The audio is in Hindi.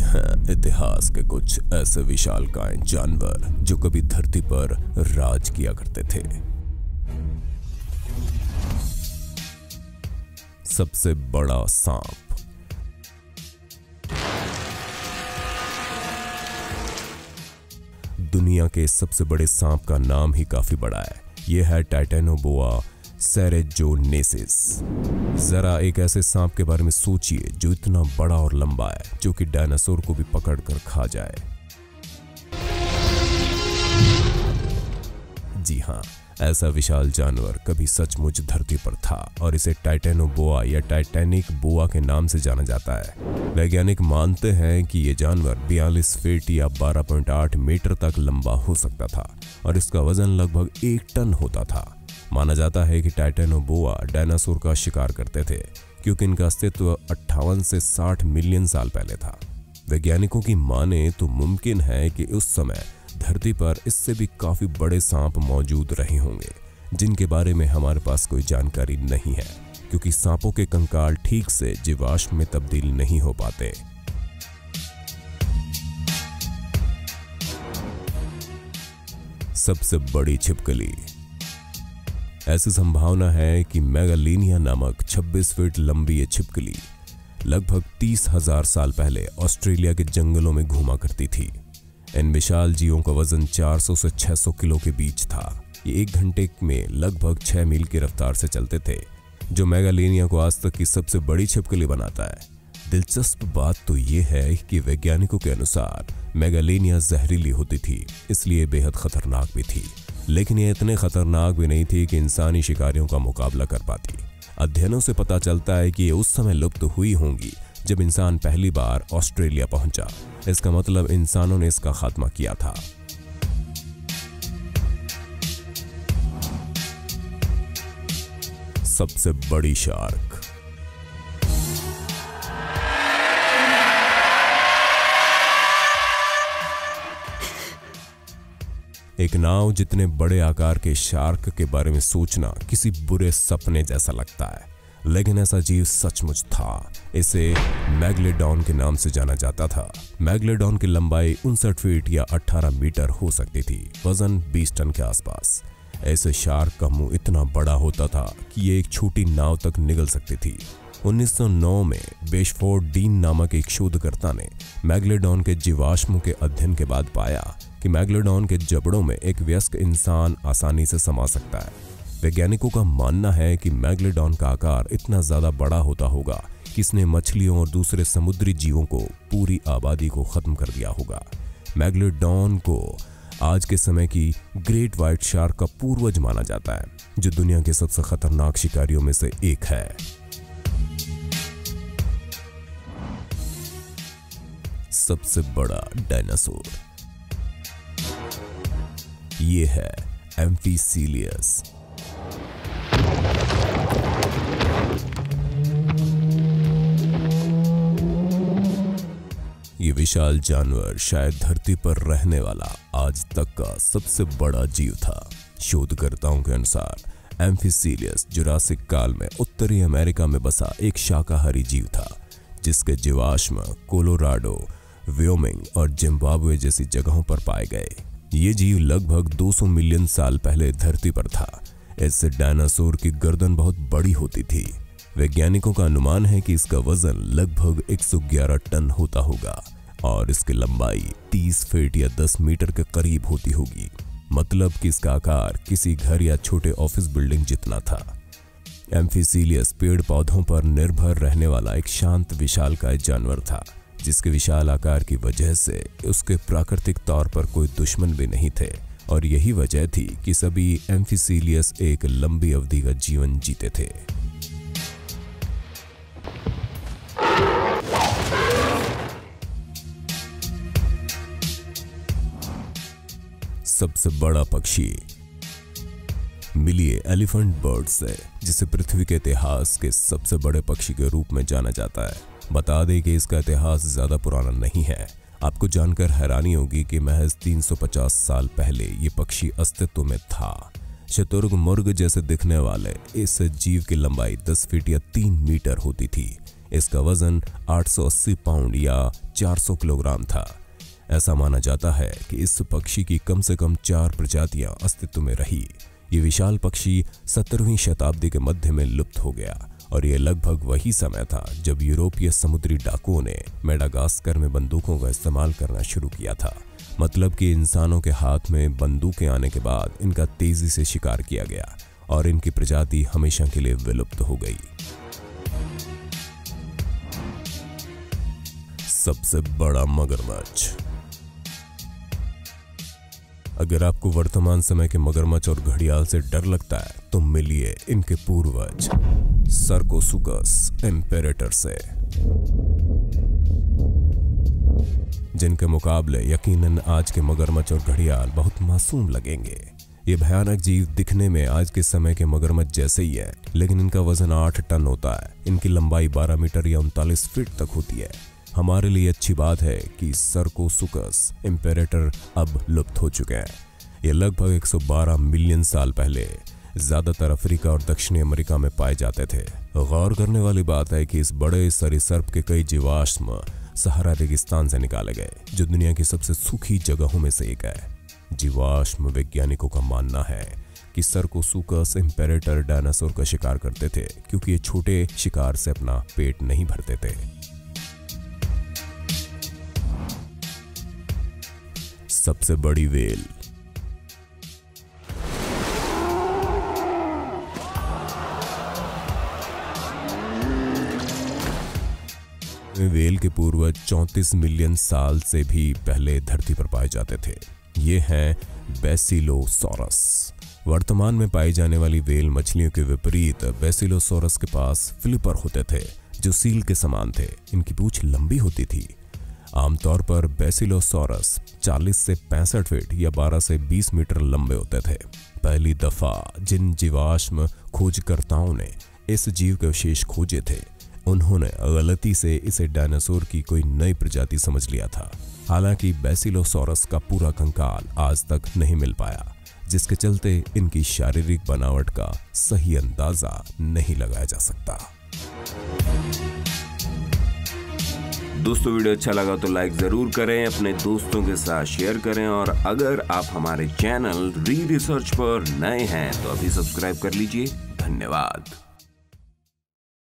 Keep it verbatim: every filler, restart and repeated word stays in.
हैं इतिहास के कुछ ऐसे विशालकाय जानवर जो कभी धरती पर राज किया करते थे। सबसे बड़ा सांप। दुनिया के सबसे बड़े सांप का नाम ही काफी बड़ा है। यह है टाइटेनोबोआ सेरेज़ोनेसिस। जरा एक ऐसे सांप के बारे में सोचिए जो इतना बड़ा और लंबा है जो कि डायनासोर को भी पकड़कर खा जाए। जी हाँ, ऐसा विशाल जानवर कभी सचमुच धरती पर था और इसे टाइटेनोबोआ या टाइटैनिक बोआ के नाम से जाना जाता है। वैज्ञानिक मानते हैं कि यह जानवर बयालीस फीट या बारह पॉइंट आठ मीटर तक लंबा हो सकता था और इसका वजन लगभग एक टन होता था। माना जाता है कि टाइटेनोबोआ डायनासोर का शिकार करते थे क्योंकि इनका अस्तित्व अट्ठावन से साठ मिलियन साल पहले था। वैज्ञानिकों की माने तो मुमकिन है कि उस समय धरती पर इससे भी काफी बड़े सांप मौजूद रहे होंगे जिनके बारे में हमारे पास कोई जानकारी नहीं है क्योंकि सांपों के कंकाल ठीक से जीवाश्म में तब्दील नहीं हो पाते। सबसे बड़ी छिपकली। ऐसी संभावना है कि मेगालेनिया नामक छब्बीस फीट लंबी ये छिपकली लगभग तीस हजार साल पहले ऑस्ट्रेलिया के जंगलों में घूमा करती थी। इन विशाल जीवों का वजन चार सौ से छह सौ किलो के बीच था। ये एक घंटे में लगभग छह मील की रफ्तार से चलते थे, जो मेगालेनिया को आज तक की सबसे बड़ी छिपकली बनाता है। दिलचस्प बात तो ये है कि वैज्ञानिकों के अनुसार मेगालेनिया जहरीली होती थी, इसलिए बेहद खतरनाक भी थी, लेकिन ये इतने खतरनाक भी नहीं थी कि इंसानी शिकारियों का मुकाबला कर पाती। अध्ययनों से पता चलता है कि ये उस समय लुप्त हुई होंगी जब इंसान पहली बार ऑस्ट्रेलिया पहुंचा। इसका मतलब इंसानों ने इसका खात्मा किया था। सबसे बड़ी शार्क। एक नाव जितने बड़े आकार के शार्क के बारे में सोचना किसी बुरे सपने जैसा लगता है, लेकिन ऐसा जीव सचमुच था। इसे मैगलेडॉन के नाम से जाना जाता था। मैगलेडॉन की लंबाई उनसठ फीट या अठारह मीटर हो सकती थी, वजन बीस टन के आसपास। ऐसे शार्क का मुंह इतना बड़ा होता था कि ये एक छोटी नाव तक निगल सकती थी। उन्नीस सौ नौ में बेशफोर्ड डीन नामक एक शोधकर्ता ने मैगलेडॉन के जीवाश्मों के अध्ययन के बाद पाया कि मैगलेडॉन के जबड़ों में एक वयस्क इंसान आसानी से समा सकता है। वैज्ञानिकों का मानना है कि मैगलेडॉन का आकार इतना ज्यादा बड़ा होता होगा कि इसने मछलियों और दूसरे समुद्री जीवों को पूरी आबादी को खत्म कर दिया होगा। मैगलेडॉन को आज के समय की ग्रेट व्हाइट शार्क का पूर्वज माना जाता है, जो दुनिया के सबसे खतरनाक शिकारियों में से एक है। सबसे बड़ा डायनासोर ये है एम्फीसिलियस। ये विशाल जानवर शायद धरती पर रहने वाला आज तक का सबसे बड़ा जीव था। शोधकर्ताओं के अनुसार एम्फीसिलियस जुरासिक काल में उत्तरी अमेरिका में बसा एक शाकाहारी जीव था, जिसके जीवाश्म कोलोराडो, व्योमिंग और जिम्बाब्वे जैसी जगहों पर पाए गए। ये जीव लगभग दो सौ मिलियन साल पहले धरती पर था। इससे डायनासोर की गर्दन बहुत बड़ी होती थी। वैज्ञानिकों का अनुमान है कि इसका वजन लगभग एक सौ ग्यारह टन होता होगा और इसकी लंबाई तीस फीट या दस मीटर के करीब होती होगी। मतलब कि इसका आकार किसी घर या छोटे ऑफिस बिल्डिंग जितना था। एम्फीसिलियस पेड़ पौधों पर निर्भर रहने वाला एक शांत विशालकाय जानवर था, जिसके विशाल आकार की वजह से उसके प्राकृतिक तौर पर कोई दुश्मन भी नहीं थे और यही वजह थी कि सभी एम्फीसिलियस एक लंबी अवधि का जीवन जीते थे। सबसे बड़ा पक्षी। मिलिए एलिफेंट बर्ड से, जिसे पृथ्वी के इतिहास के सबसे बड़े पक्षी के रूप में जाना जाता है। बता दें कि इसका इतिहास ज्यादा पुराना नहीं है। आपको जानकर हैरानी होगी कि महज तीन सौ पचास साल पहले ये पक्षी अस्तित्व में था। शतुर्ग मुर्ग जैसे दिखने वाले इस जीव की लंबाई दस फीट या तीन मीटर होती थी। इसका वजन आठ सौ अस्सी पाउंड या चार सौ किलोग्राम था। ऐसा माना जाता है कि इस पक्षी की कम से कम चार प्रजातियां अस्तित्व में रही। ये विशाल पक्षी सत्रहवीं शताब्दी के मध्य में लुप्त हो गया और ये लगभग वही समय था जब यूरोपीय समुद्री डाकुओं ने मेडागास्कर में बंदूकों का इस्तेमाल करना शुरू किया था। मतलब कि इंसानों के हाथ में बंदूकें आने के बाद इनका तेजी से शिकार किया गया और इनकी प्रजाति हमेशा के लिए विलुप्त हो गई। सबसे बड़ा मगरमच्छ। अगर आपको वर्तमान समय के मगरमच्छ और घड़ियाल से डर लगता है तो मिलिए इनके पूर्वज सर्कोसुकस इम्पेरेटर से, जिनके मुकाबले यकीनन आज के मगरमच्छ और घड़ियाल बहुत मासूम लगेंगे। ये भयानक जीव दिखने में आज के समय के मगरमच्छ जैसे ही है, लेकिन इनका वजन आठ टन होता है। इनकी लंबाई बारह मीटर या उनतालीस फीट तक होती है। हमारे लिए अच्छी बात है कि सर्कोसुकस इम्पेरेटर अब लुप्त हो चुके हैं। ये लगभग एक सौ बारह मिलियन साल पहले ज्यादातर अफ्रीका और दक्षिणी अमेरिका में पाए जाते थे। गौर करने वाली बात है कि इस बड़े सरीसृप के कई जीवाश्म सहारा रेगिस्तान से निकाले गए, जो दुनिया की सबसे सूखी जगहों में से एक है। जीवाश्म वैज्ञानिकों का मानना है कि सर्कोसुकस इम्पेरेटर डायनासोर का शिकार करते थे क्योंकि ये छोटे शिकार से अपना पेट नहीं भरते थे। सबसे बड़ी वेल। वेल के पूर्वज चौंतीस मिलियन साल से भी पहले धरती पर पाए जाते थे। ये हैं बैसिलोसॉरस। वर्तमान में पाई जाने वाली वेल मछलियों के विपरीत बैसिलोसॉरस के पास फ्लिपर होते थे जो सील के समान थे। इनकी पूंछ लंबी होती थी। आमतौर पर बैसिलोसॉरस चालीस से पैंसठ फीट या बारह से बीस मीटर लंबे होते थे। पहली दफा जिन जीवाश्म खोजकर्ताओं ने इस जीव के अवशेष खोजे थे, उन्होंने गलती से इसे डायनासोर की कोई नई प्रजाति समझ लिया था। हालांकि बैसिलोसॉरस का पूरा कंकाल आज तक नहीं मिल पाया, जिसके चलते इनकी शारीरिक बनावट का सही अंदाजा नहीं लगाया जा सकता। दोस्तों, वीडियो अच्छा लगा तो लाइक जरूर करें, अपने दोस्तों के साथ शेयर करें और अगर आप हमारे चैनल री रिसर्च पर नए हैं तो अभी सब्सक्राइब कर लीजिए। धन्यवाद।